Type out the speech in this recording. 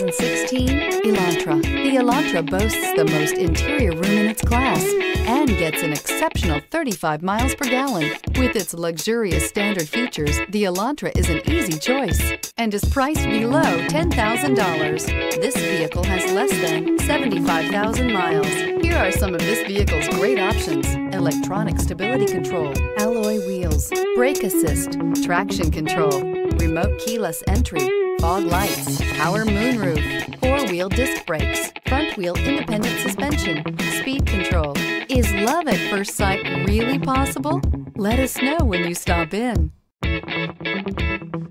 2016 Elantra. The Elantra boasts the most interior room in its class and gets an exceptional 35 miles per gallon. With its luxurious standard features, the Elantra is an easy choice and is priced below $10,000. This vehicle has less than 75,000 miles. Here are some of this vehicle's great options: electronic stability control, alloy wheels, brake assist, traction control, remote keyless entry, fog lights, power moonroof, four-wheel disc brakes, front-wheel independent suspension, speed control. Is love at first sight really possible? Let us know when you stop in.